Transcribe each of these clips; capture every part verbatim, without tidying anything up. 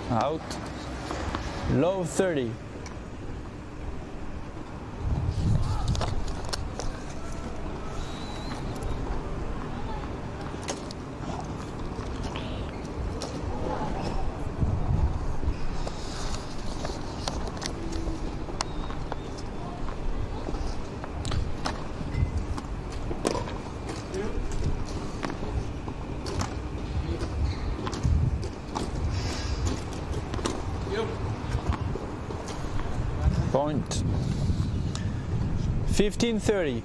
Out. Low thirty. Point. fifteen thirty.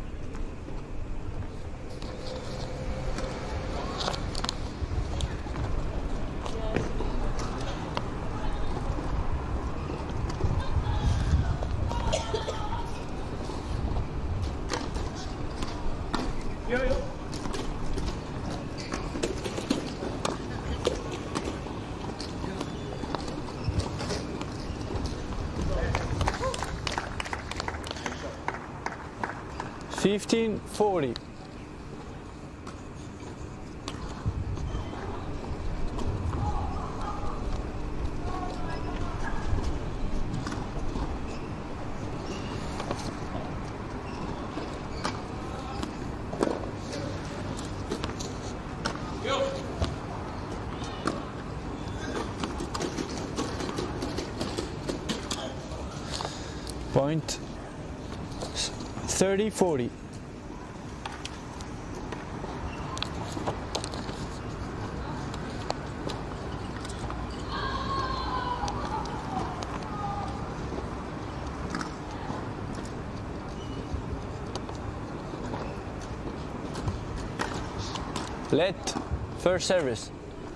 Yo, yo. fifteen forty. Point thirty forty. Let first service.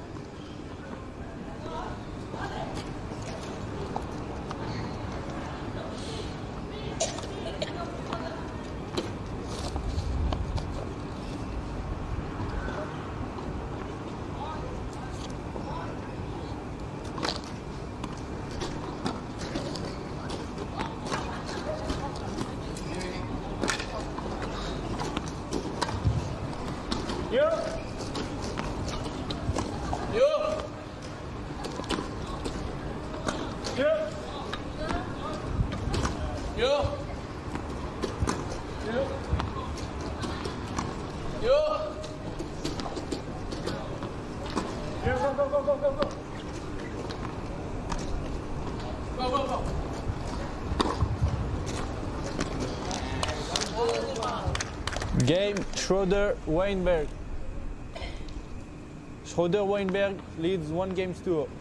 Yo. Yo. Yo. Yo. Yo. Yo. Yo, go, go, go, go, go, go. Go, go, go. Game Schroeder Weinberg. Schroeder Weinberg leads one game to zero.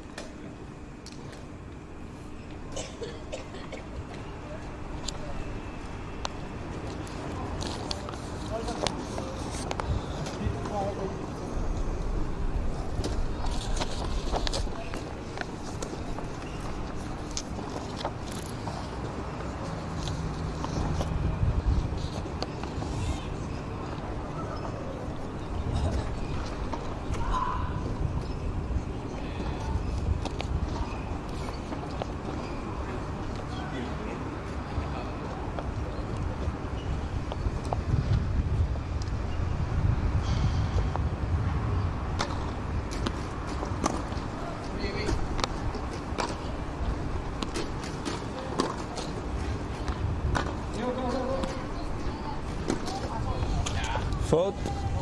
Faute.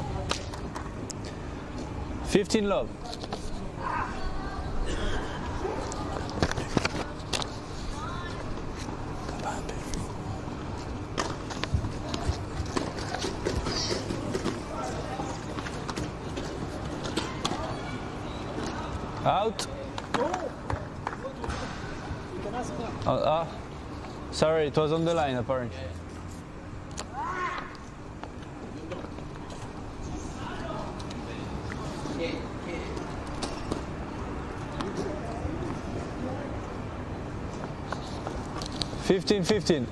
fifteen love. Out. Oh, ah, sorry, it was on the line apparently. Fifteen, fifteen.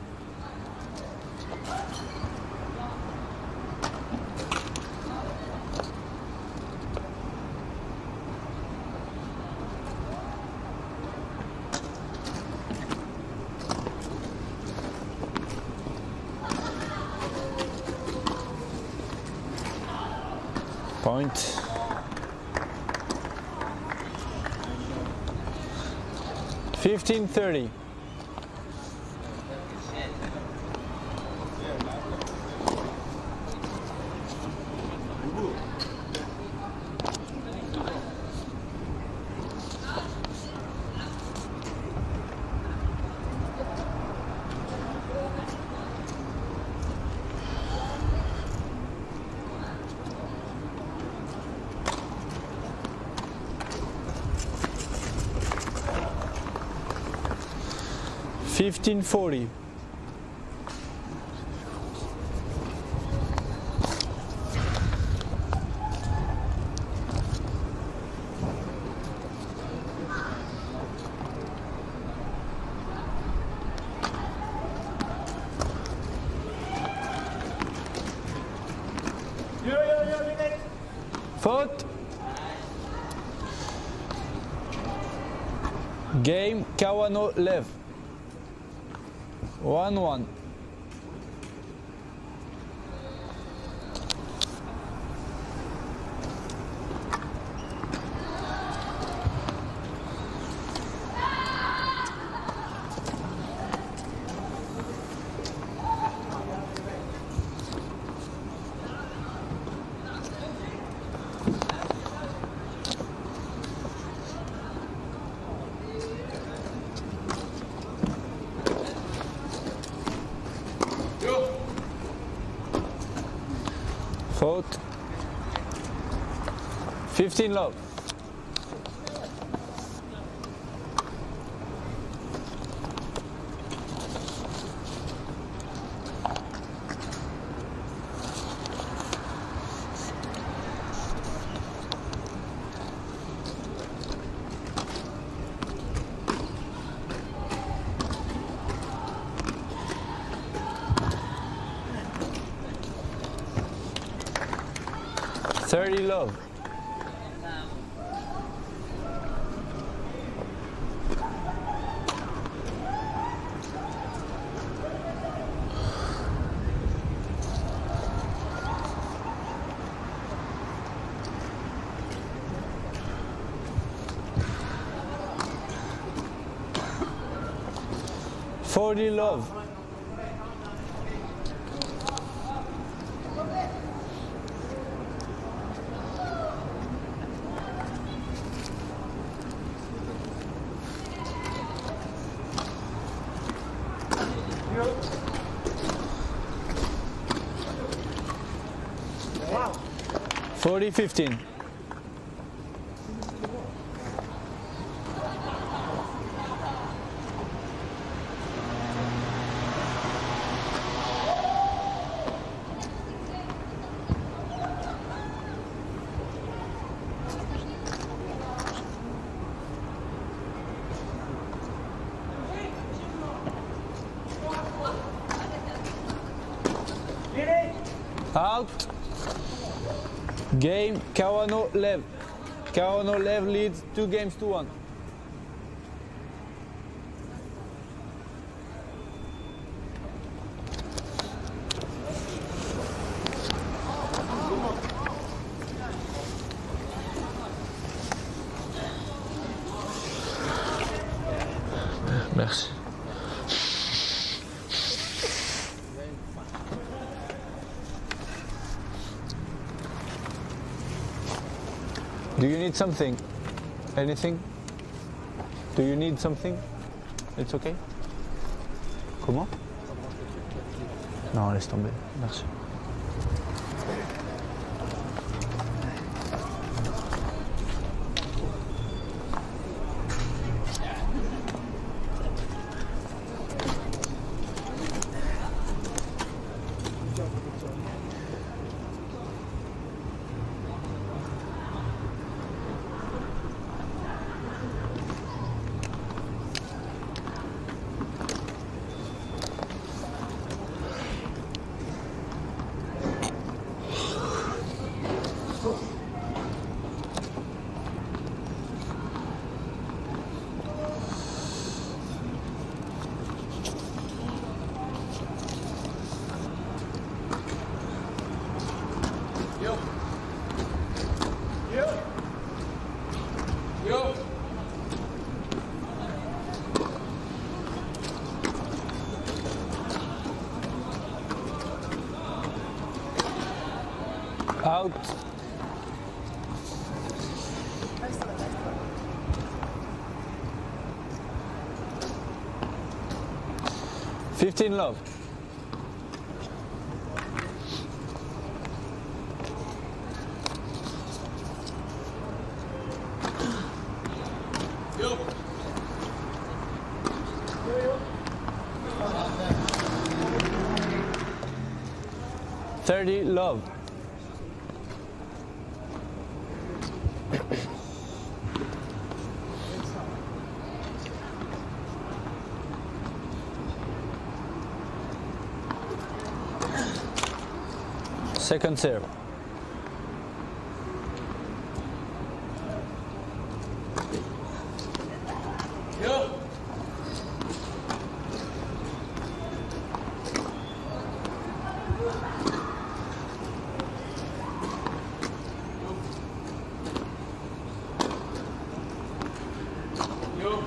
Point. fifteen thirty. fifteen forty. Yo, yo, yo, minute. Faute. Game Kawano Lev. one one. Faute. fifteen love. thirty love. forty love. forty fifteen. Out. Game Kawano Lev. Kawano Lev leads two games to one. Merci. Do you need something? Anything? Do you need something? It's okay? Comment? Non, laisse tomber. Merci. Out. Fifteen love. Yo. Thirty love. Second serve. Yo. Yo.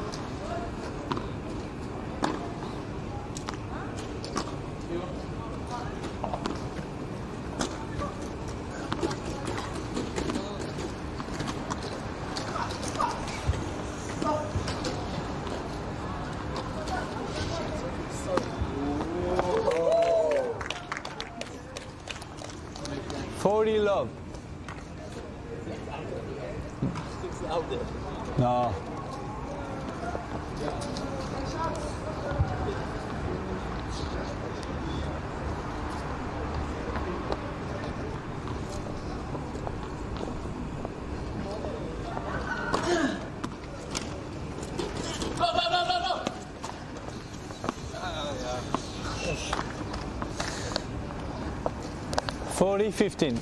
Forty love. No. Go, go, go, go, go. Forty fifteen.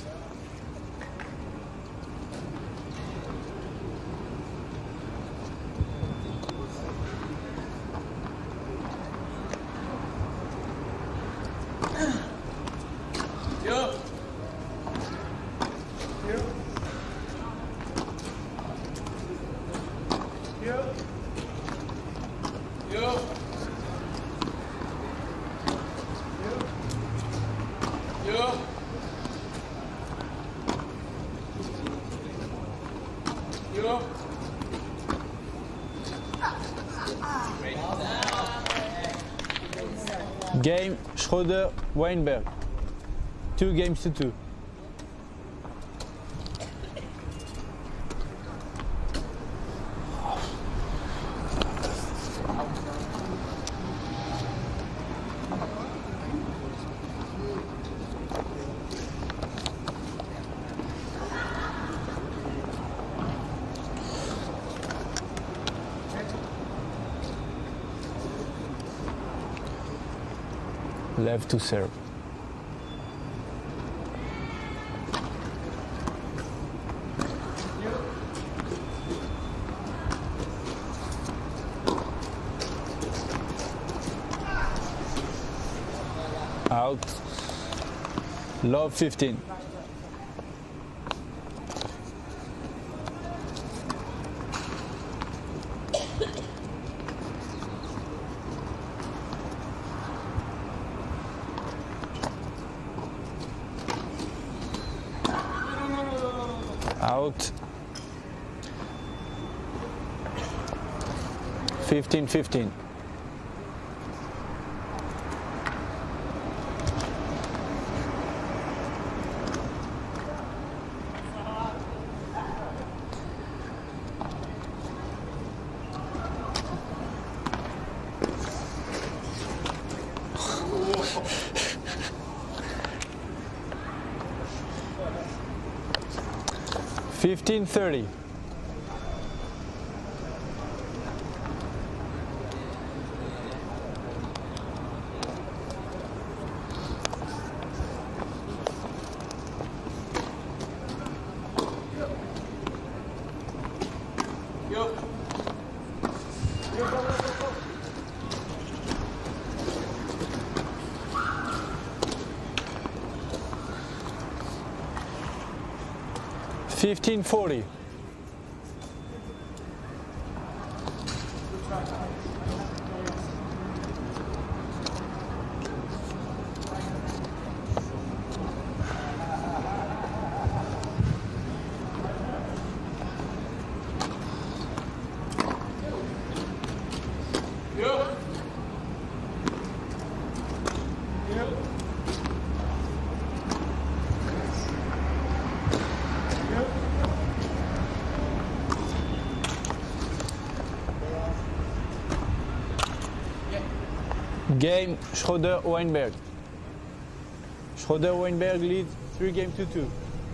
Yo. Yo. Yo. Yo. Yo. Yo. Game Schroeder Weinberg. Two games to two. Left to serve. Out. Love fifteen. Out. Fifteen fifteen. Fifteen thirty. Yo. Yo, go, go, go, go. Fifteen forty. Game Schroeder Weinberg. Schroeder Weinberg leads three game to two.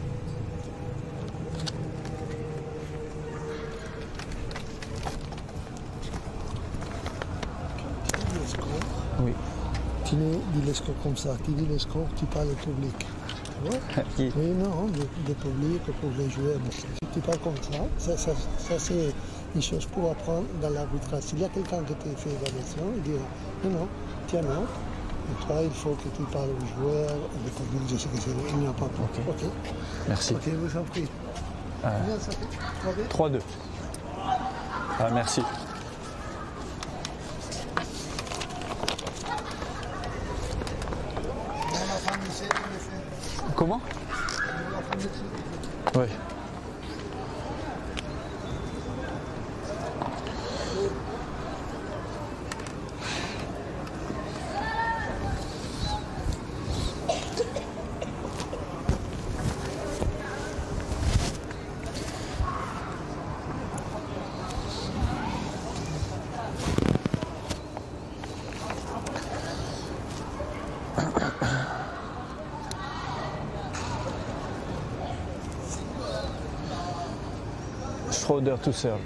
Oui. Tu dis les scores comme ça, tu dis les scores, tu parles au public. Tu vois? Qui? Oui, non, le public, pour les joueurs. Si tu parles comme ça, ça, ça, ça c'est une chose pour apprendre dans l'arbitrage. S'il y a quelqu'un qui te fait évaluation, il dit non, non, tiens, non. Et toi, il faut que tu parles aux joueurs, le public, je sais que c'est, il n'y a pas de problème. Ok. Ok. Merci. Ok, vous en prie. Euh, Combien ça fait? trois deux. Ah, merci. Comment? Oui. Schroeder tout seul.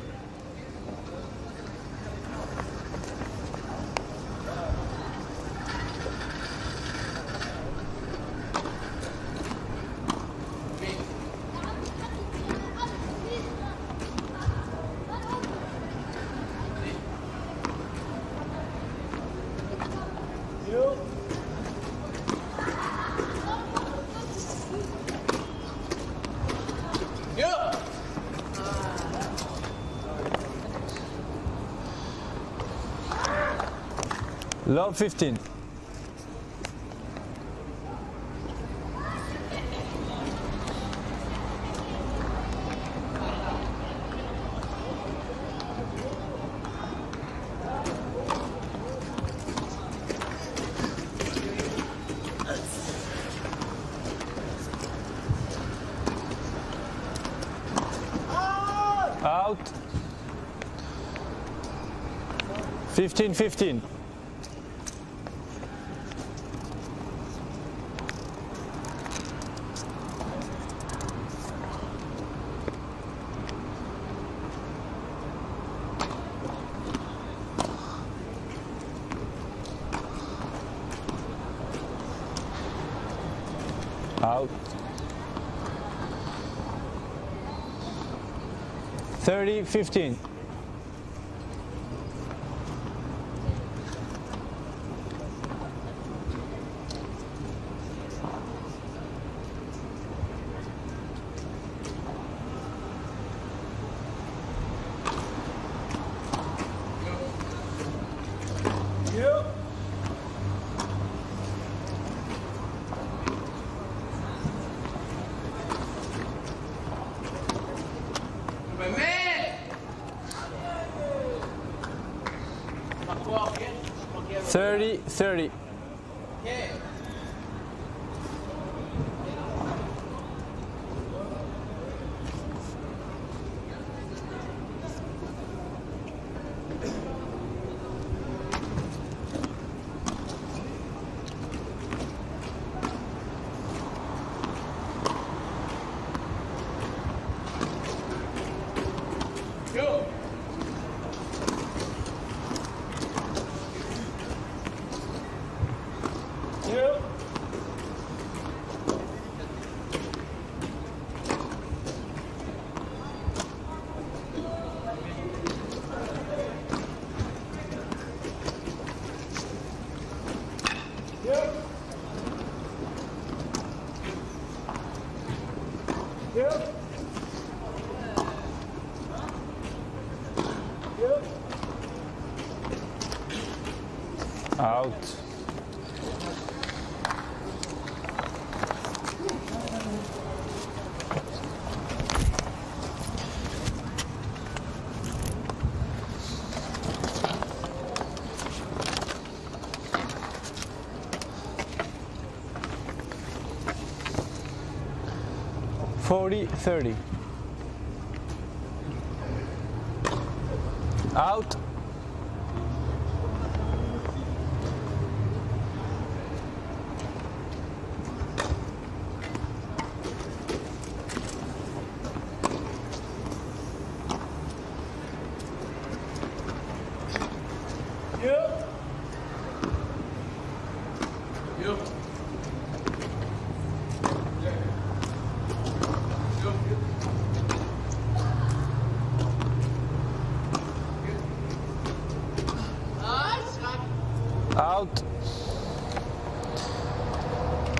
Love fifteen. Out. fifteen fifteen. Out. thirty fifteen. thirty thirty. Out. forty thirty. Out.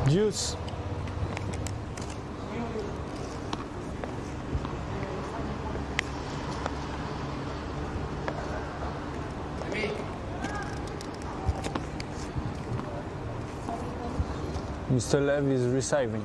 Deuce. Mister Lev is receiving.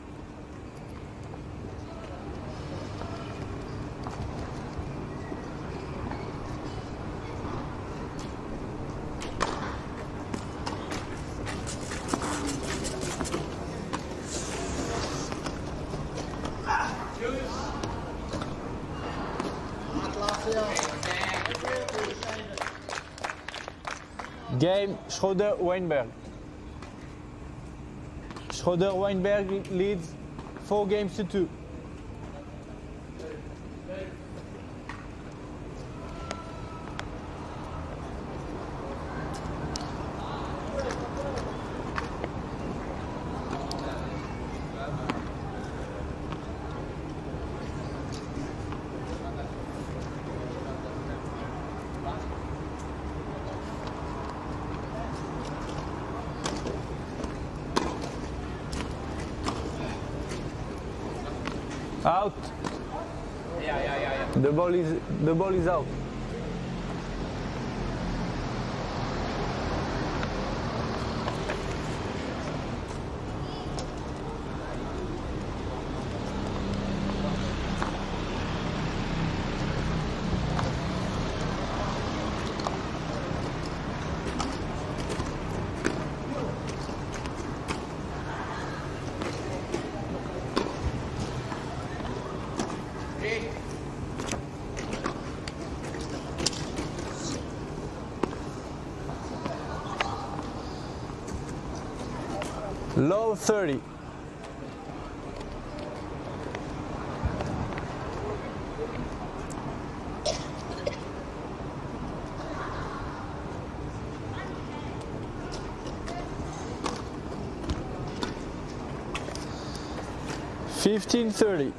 Game Schroeder-Weinberg. Schroeder-Weinberg leads four games to two. Out. Yeah, yeah, yeah, yeah. The ball is the ball is out. Low thirty. Fifteen thirty.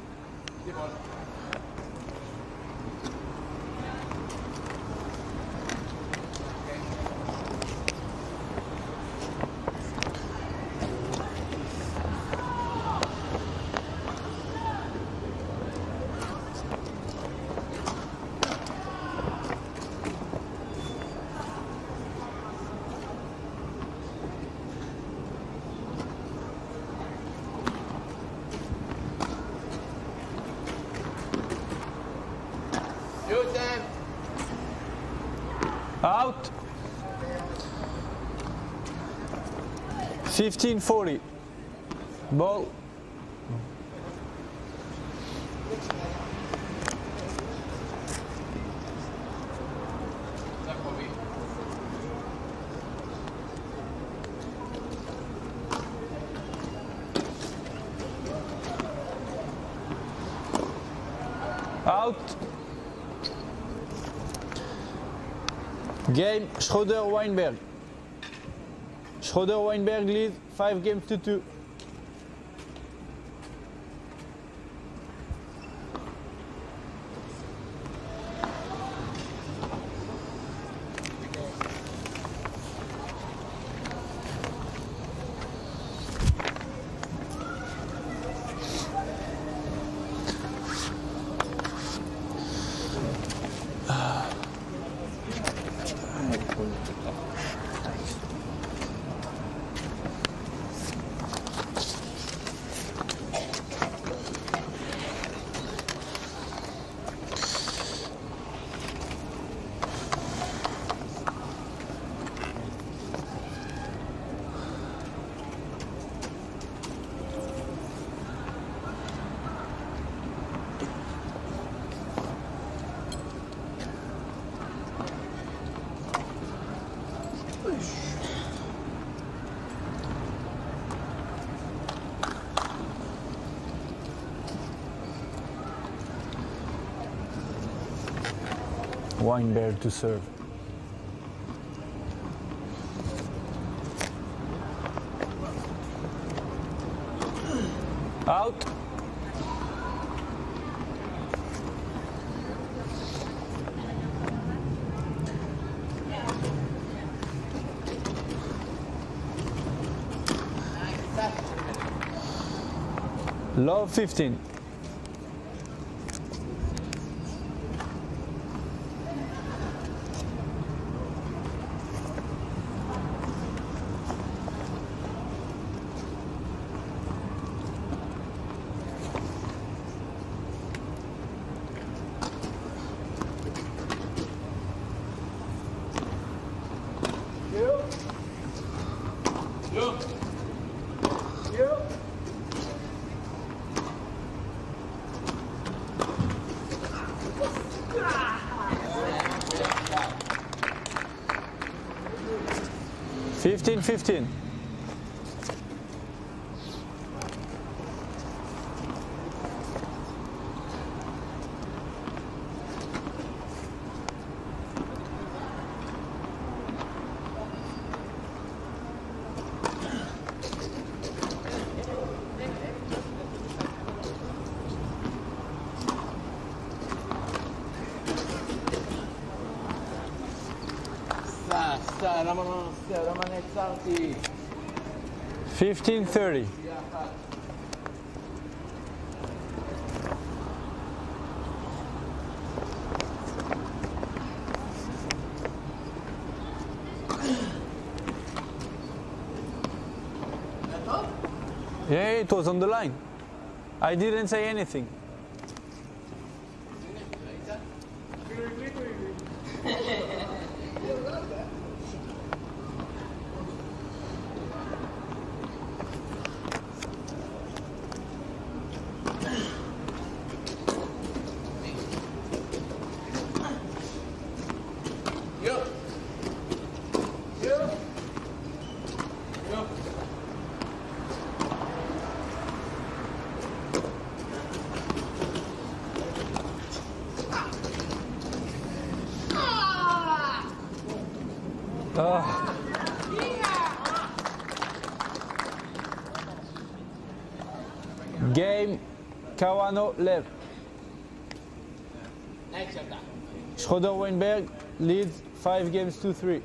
Out. Fifteen forty. Ball. Out. Game Schroeder-Weinberg. Schroeder-Weinberg leads five games to two. Weinberg to serve. Out. Nice. Love fifteen. Fifteen, fifteen. Fifteen, thirty. Yeah, it was on the line. I didn't say anything. Ah. Game, Kawano left. Schroeder Weinberg leads five games to three.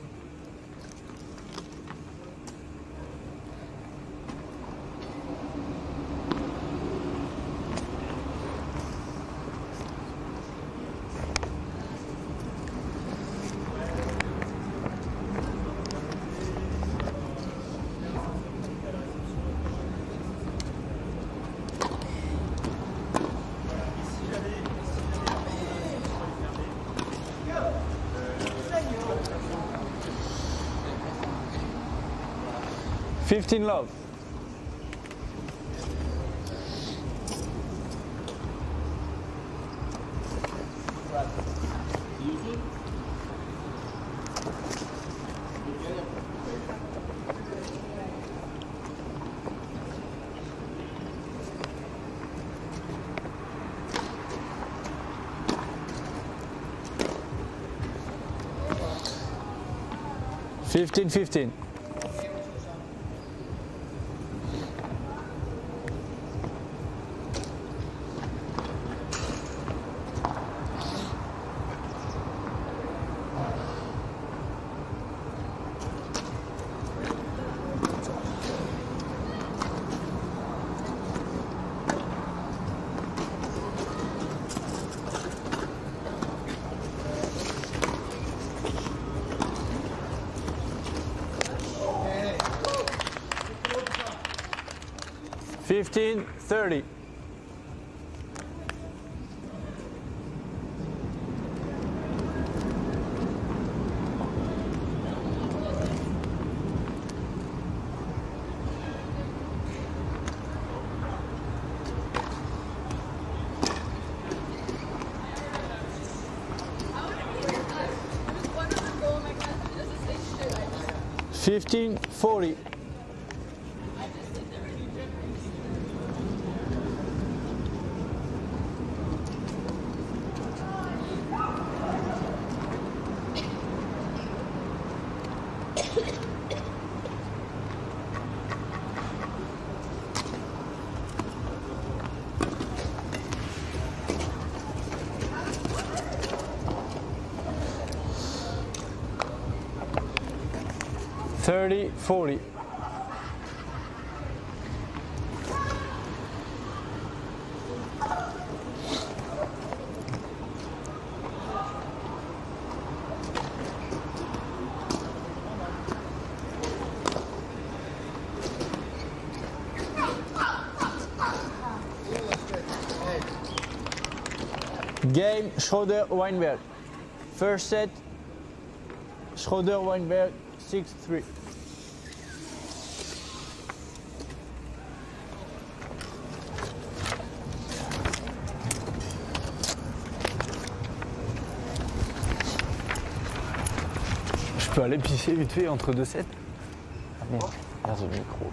Fifteen love. Fifteen, fifteen. Fifteen, thirty. Fifteen, forty. Thirty, forty. Game Schroeder Weinberg. First set. Schroeder Weinberg six three. Je peux aller pisser vite fait entre deux sets? Ah merde, regarde le micro.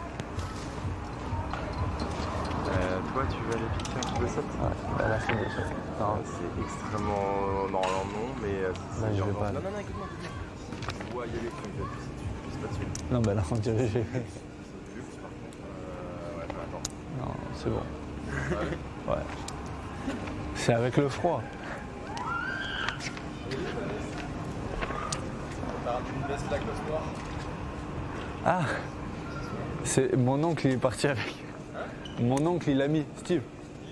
Euh, toi, tu veux aller pisser entre deux sets? Ouais, bah là c'est deux sets. Non, c'est extrêmement normalement non, mais euh, si Bah, c'est je vais urgent- pas. Non, non, non, écoute-moi, écoute-moi. Tu vois y aller quand il va pisser dessus, tu pisses pas dessus. Non, bah là, on dirait que j'ai. C'est de luxe, par contre. Euh, ouais, bah attends. Non, c'est bon. Ouais. C'est avec le froid. Une veste Lacoste noire. Ah, c'est mon oncle, il est parti avec. Mon oncle, il l'a mis, Steve.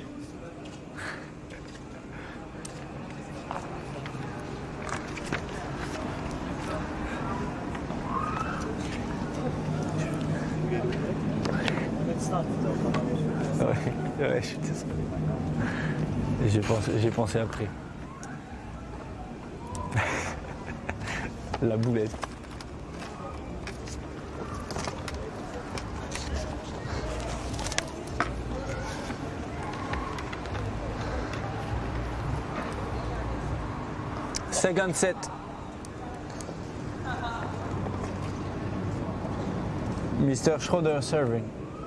Ouais, ouais, je suis désolé. Et J'ai pensé, j'ai pensé après. La boulette. Second set. Mister Schroeder serving.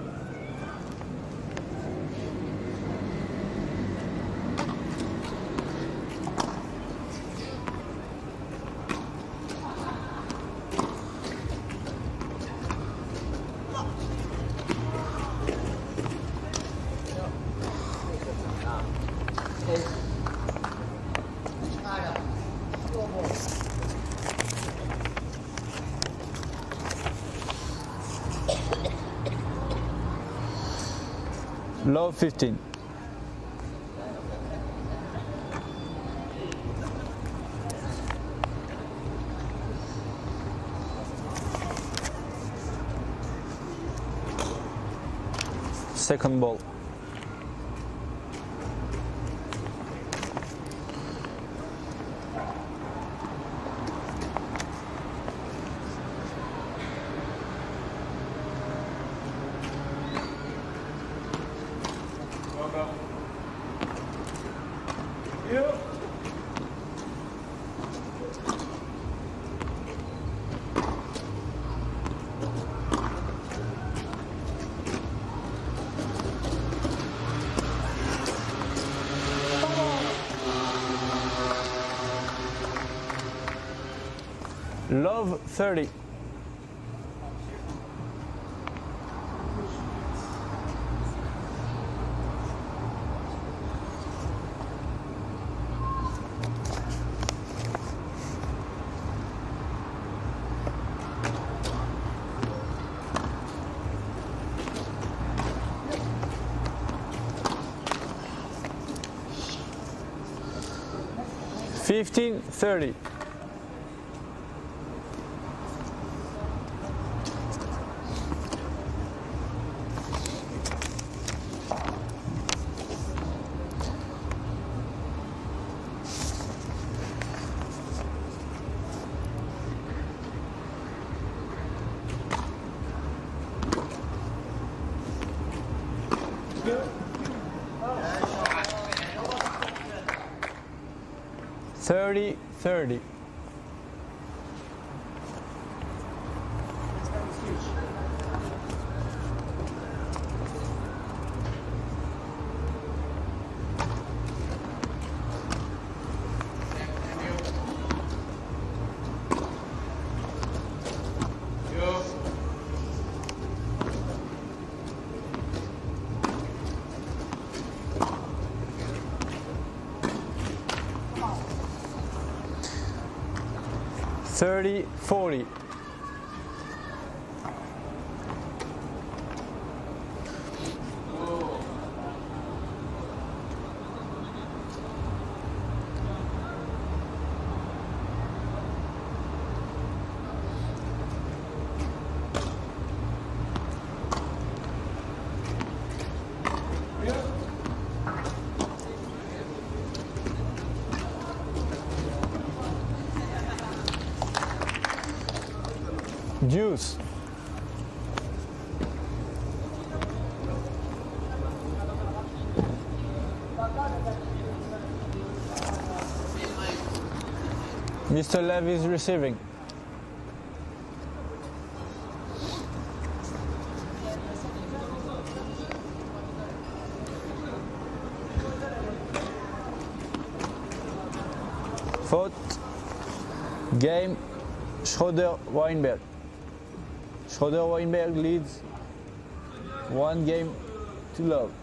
Low fifteen. Second ball. Love thirty. Fifteen thirty. Thirty thirty. Thirty forty. Deuce. Mister Lev is receiving. Faute. Game. Schroeder Weinberg. Schroeder Weinberg leads one game to love.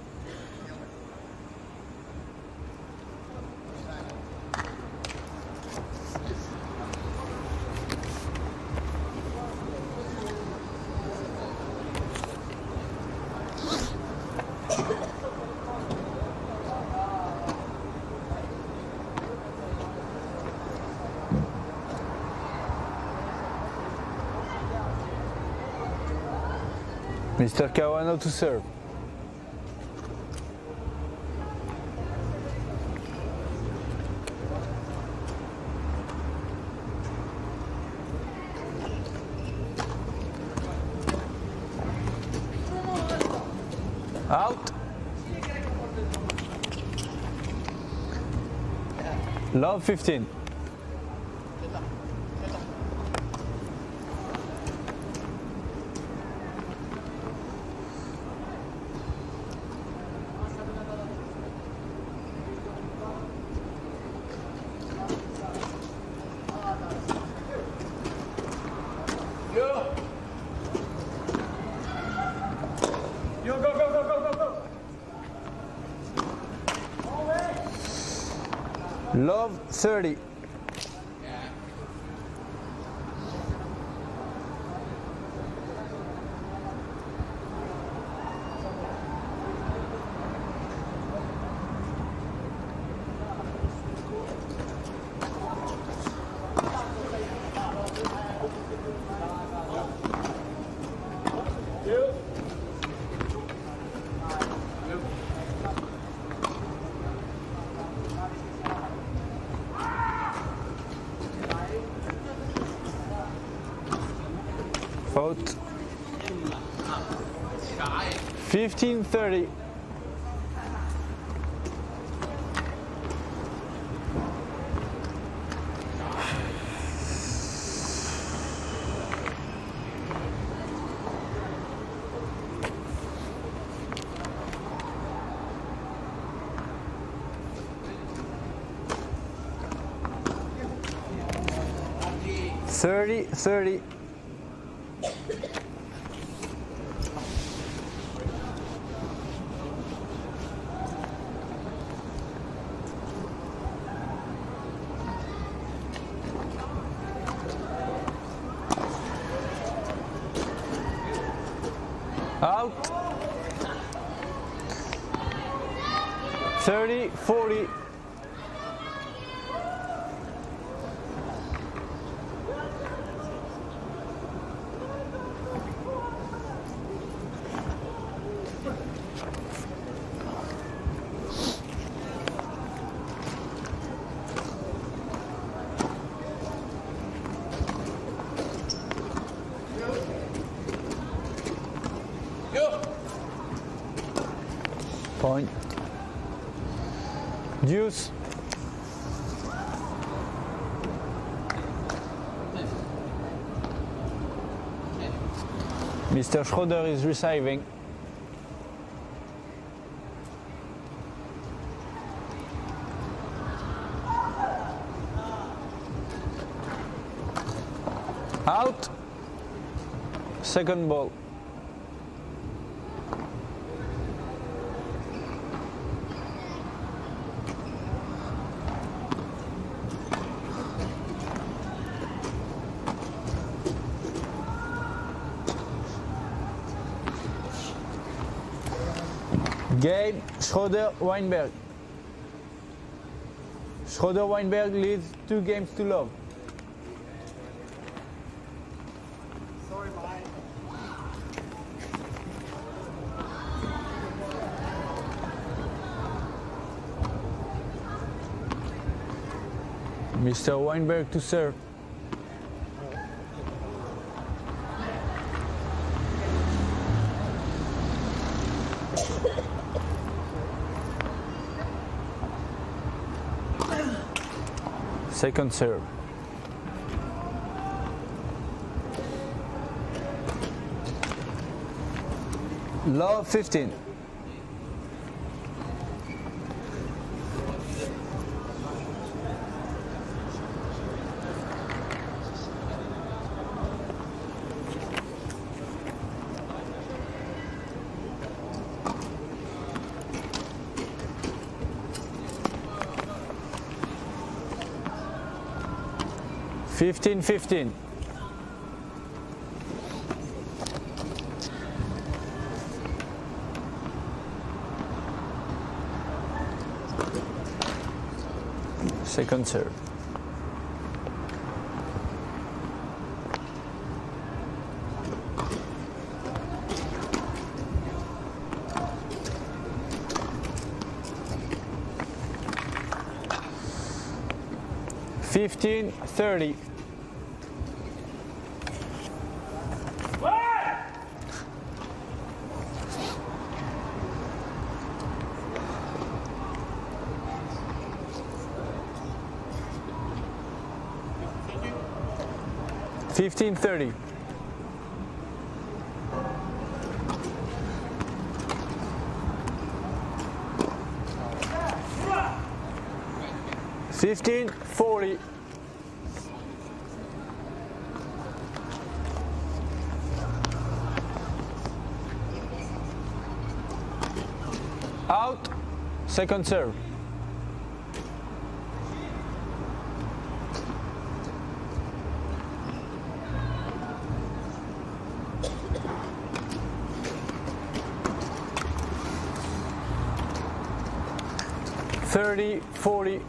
Mister Kawano to serve. Out. Love fifteen. Love thirty. Faute. fifteen thirty. thirty thirty. Out. thirty forty. Point. Deuce. Mister Schroeder is receiving. Out. Second ball. Game. Schroeder Weinberg. Schroeder Weinberg leads two games to love. Sorry, bye. Mister Weinberg to serve. Second serve. Love fifteen. Fifteen fifteen. Second serve. Fifteen thirty. Fifteen thirty. Fifteen forty. Out. Second serve. Thirty forty.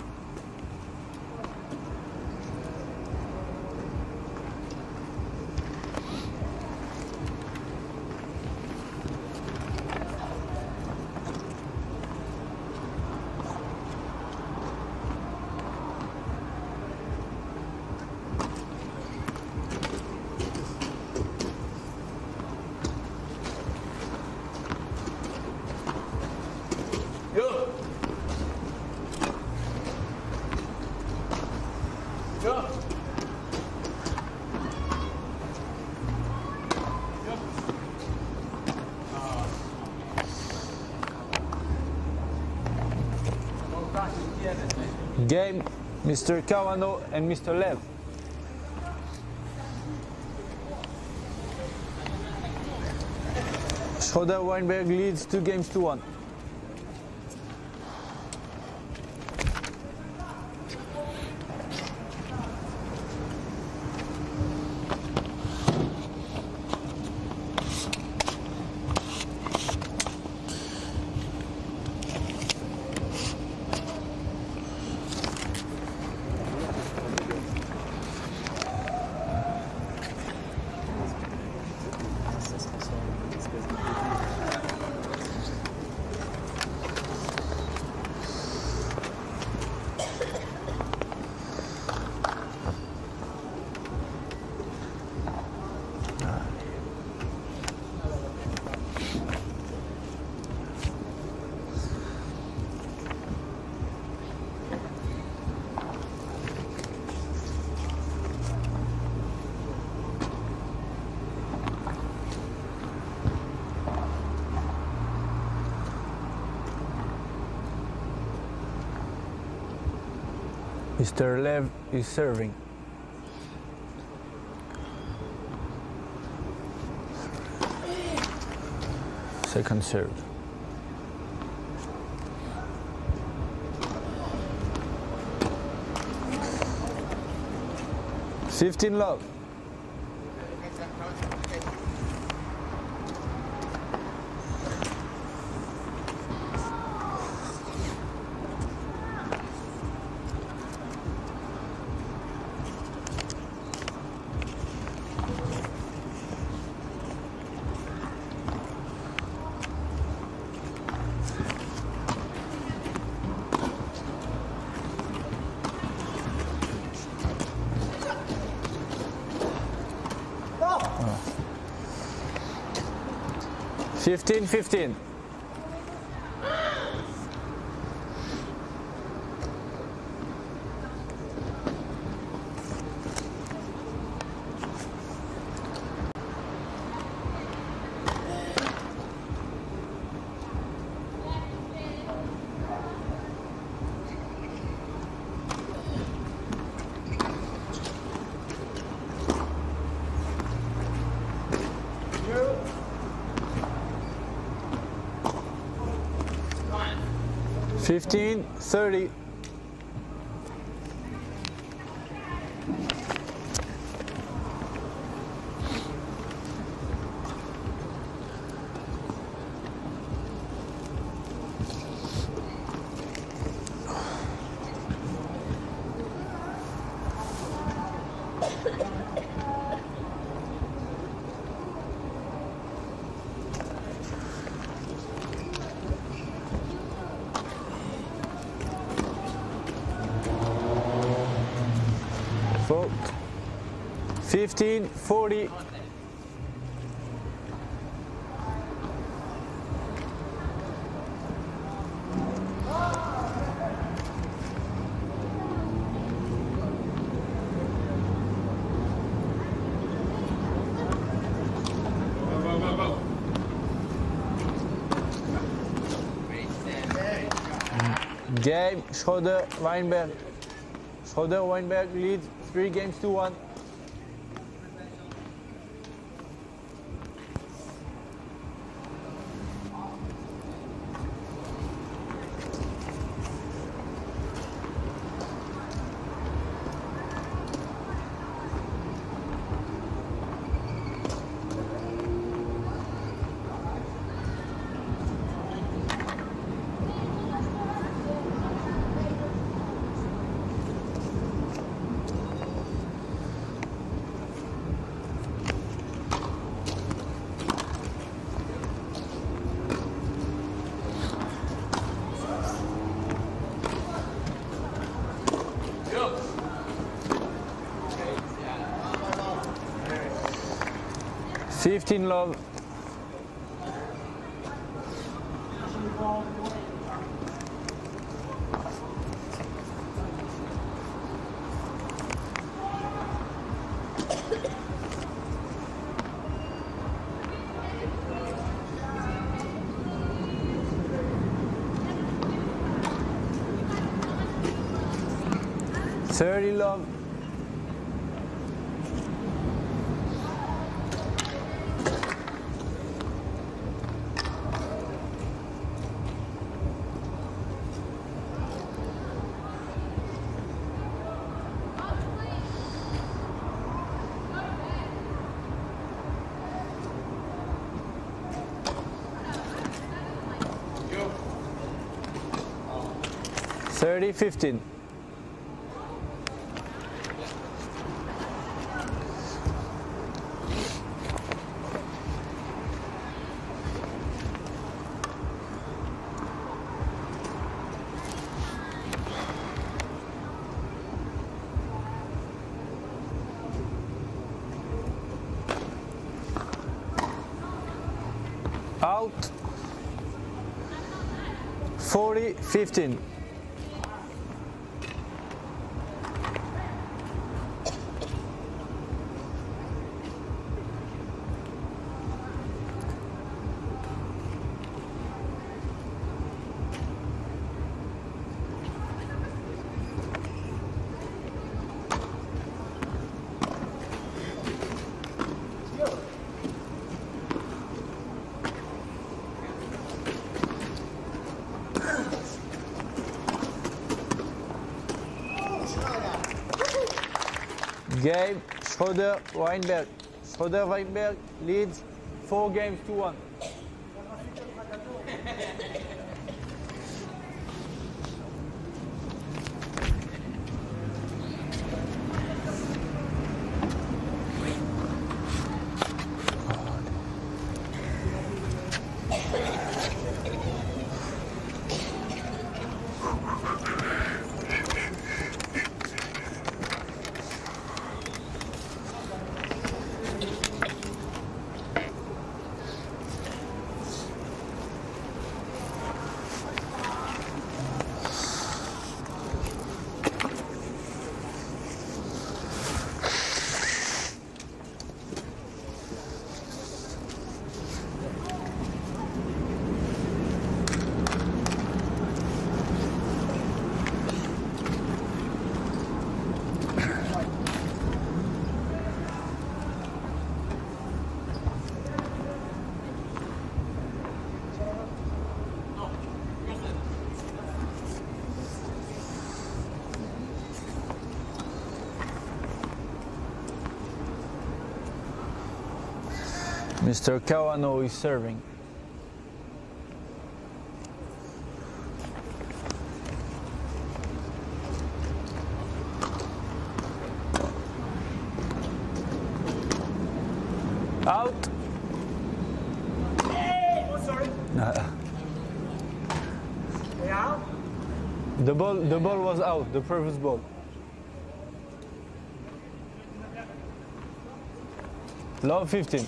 Game, Mister Kawano and Mister Lev. Schroeder Weinberg leads two games to one. Mister Lev is serving. Second serve. Fifteen love. Fifteen fifteen. fifteen thirty. Four, fifteen forty. Game, Schroeder, Weinberg. Schroeder, Weinberg leads three games to one. fifteen love. thirty love. thirty fifteen. Out. forty fifteen. Game, Schroeder, Weinberg. Schroeder, Weinberg leads four games to one. Mister Kawano is serving. Out. Hey! Oh, sorry. Hey, out. The ball, the ball was out. The previous ball. Love fifteen.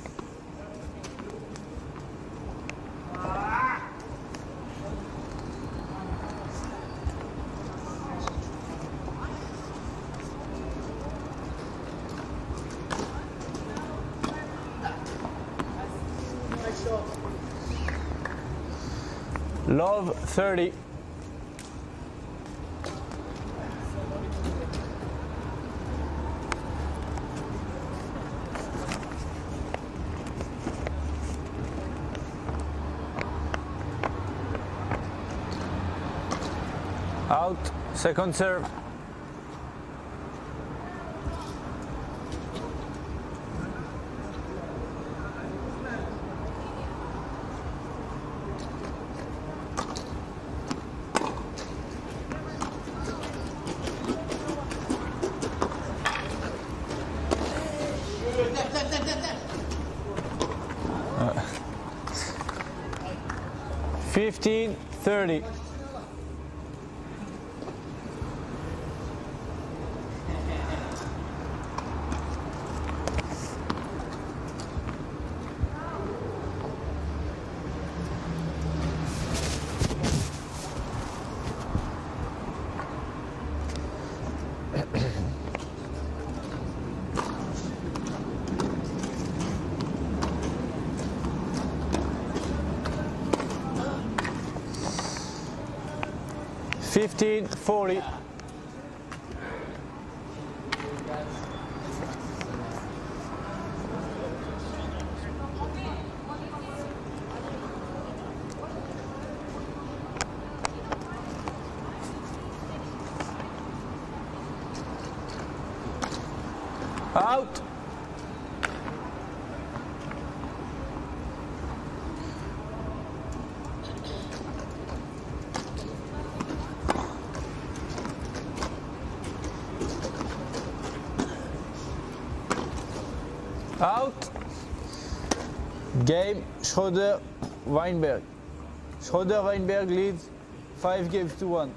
Love thirty. Out, second serve. fifteen thirty. fifteen forty. Out. Out. Game Schroeder Weinberg. Schroeder Weinberg leads five games to one.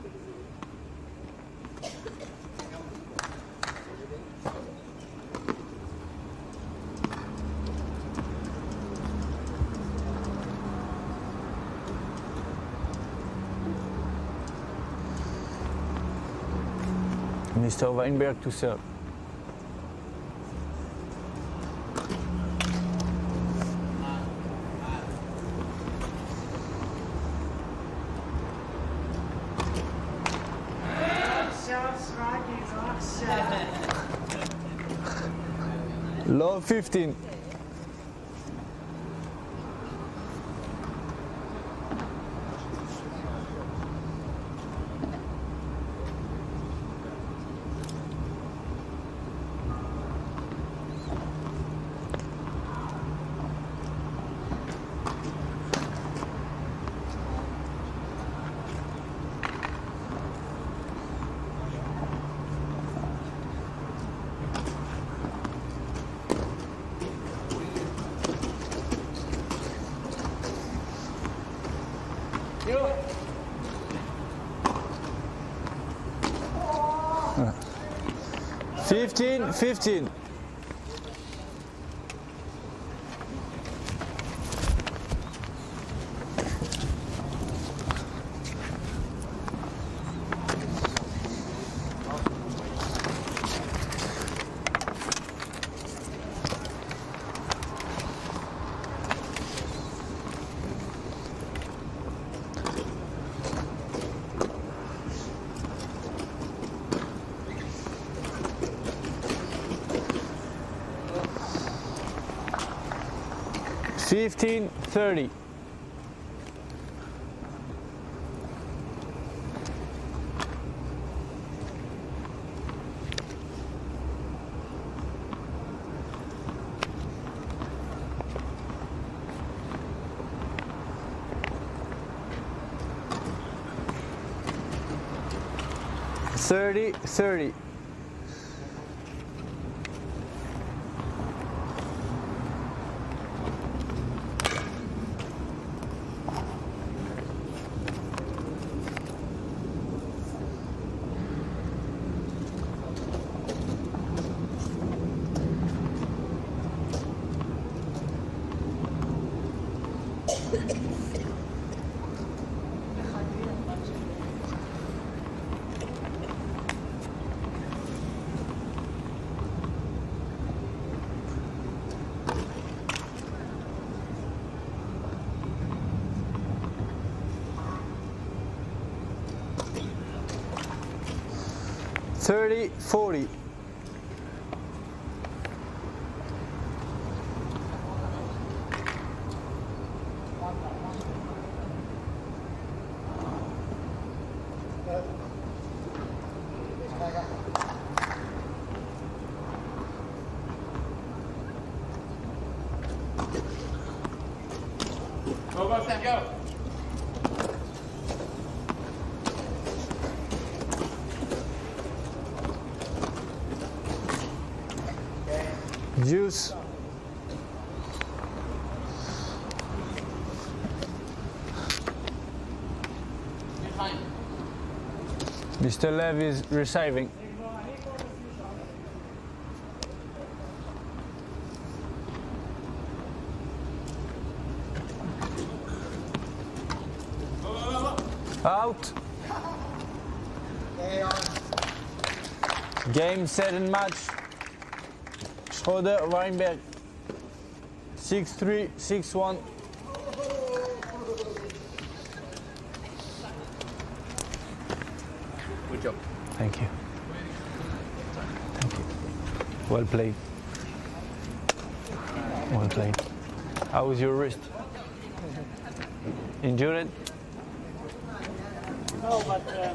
Mister Weinberg to serve. Love fifteen. Fifteen, fifteen. Fifteen thirty. thirty, thirty. thirty, forty. Go, go, Sam, go. Juice. Mister Lev is receiving. Out. Game, set and match. Schroeder, Weinberg. six three, six one. Good job. Thank you. Thank you. Well played. Well played. How was your wrist? Injured? No, but uh,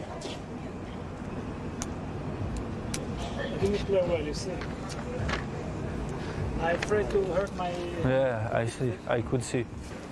I didn't play well, you see. I'm afraid to hurt my... Yeah, I see. I could see.